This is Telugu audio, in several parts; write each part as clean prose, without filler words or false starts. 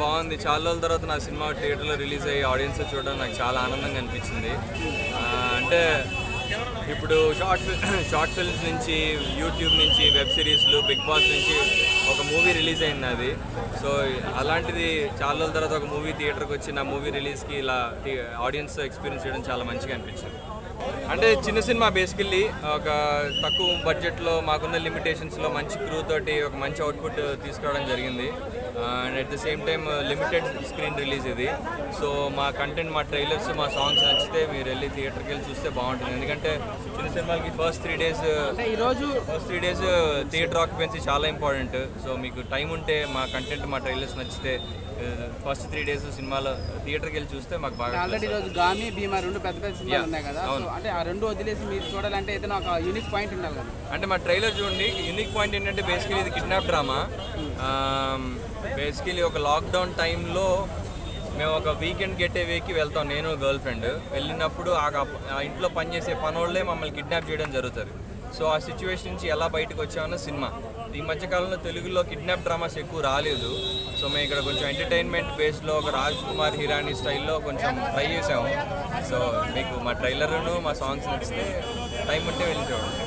బాగుంది. చాలా రోజుల తర్వాత నా సినిమా థియేటర్లో రిలీజ్ అయ్యి ఆడియన్స్ చూడడం నాకు చాలా ఆనందంగా అనిపించింది. అంటే ఇప్పుడు షార్ట్ ఫిల్మ్స్ నుంచి, యూట్యూబ్ నుంచి, వెబ్ సిరీస్లు, బిగ్ బాస్ నుంచి ఒక మూవీ రిలీజ్ అయింది అది. సో అలాంటిది చాలా రోజుల తర్వాత ఒక మూవీ థియేటర్కి వచ్చి నా మూవీ రిలీజ్కి ఇలా ఆడియన్స్ ఎక్స్పీరియన్స్ చేయడం చాలా మంచిగా అనిపించింది. అంటే చిన్న సినిమా బేసికల్లీ ఒక తక్కువ బడ్జెట్లో మాకున్న లిమిటేషన్స్లో మంచి క్రూ తోటి ఒక మంచి అవుట్పుట్ తీసుకురావడం జరిగింది. And at the same time limited screen release ఇది. సో మా కంటెంట్, మా ట్రైలర్స్, మా సాంగ్స్ నచ్చితే మీరు వెళ్ళి థియేటర్కి వెళ్ళి చూస్తే బాగుంటుంది. ఎందుకంటే చిన్న సినిమాలకి ఫస్ట్ 3 days థియేటర్ ఆక్యుపెన్సీ చాలా ఇంపార్టెంట్. సో మీకు టైం ఉంటే మా కంటెంట్, మా ట్రైలర్స్ నచ్చితే ఫస్ట్ 3 days సినిమాలో థియేటర్కి వెళ్ళి చూస్తే మాకు బాగా. ఆల్రెడీ ఈరోజు గామి, భీమా 2 పెద్ద పెద్ద సినిమాలు ఉన్నాయి కదా. అంటే ఆ 2 వదిలేసి మీరు చూడాలంటే ఏదైనా ఒక యూనిక్ పాయింట్ ఉండాలి కదా. అంటే మా ట్రైలర్ చూడండి, యూనిక్ పాయింట్ ఏంటంటే బేసికలీ ఇది కిడ్నాప్ డ్రామా. బేసికలీ ఒక లాక్డౌన్ టైంలో మేము ఒక వీకెండ్ గెట్ అవేకి వెళ్తాం, నేను గర్ల్ ఫ్రెండ్. వెళ్ళినప్పుడు ఆ ఇంట్లో పనిచేసే పనోళ్ళే మమ్మల్ని కిడ్నాప్ చేయడం జరుగుతుంది. సో ఆ సిచ్యువేషన్ నుంచి ఎలా బయటకు వచ్చామన్న సినిమా. ఈ మధ్యకాలంలో తెలుగులో కిడ్నాప్ డ్రామాస్ ఎక్కువ రాలేదు. సో మేము ఇక్కడ కొంచెం ఎంటర్టైన్మెంట్ బేస్లో ఒక రాజ్ కుమార్ హిరానీ స్టైల్లో కొంచెం ట్రై చేసాము. సో మీకు మా ట్రైలర్ను, మా సాంగ్స్ నచ్చితే టైం ఉంటే వెళ్ళి చూడండి.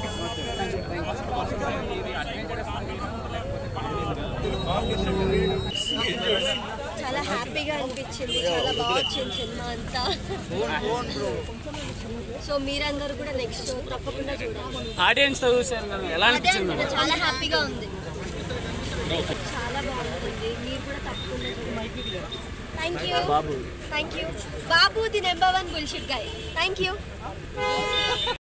చాలా హ్యాపీగా అనిపించింది, చాలా బాగా వచ్చింది సినిమా అంతా. సో మీరందరూ కూడా నెక్స్ట్ షో తప్పకుండా చూడాలి. ఆడియన్స్ చాలా హ్యాపీగా ఉంది, చాలా బాగుంటుంది. మీరు కూడా తప్పకుండా చూడాలి. Thank you Babu, the number 1 bullshit guy. Thank you.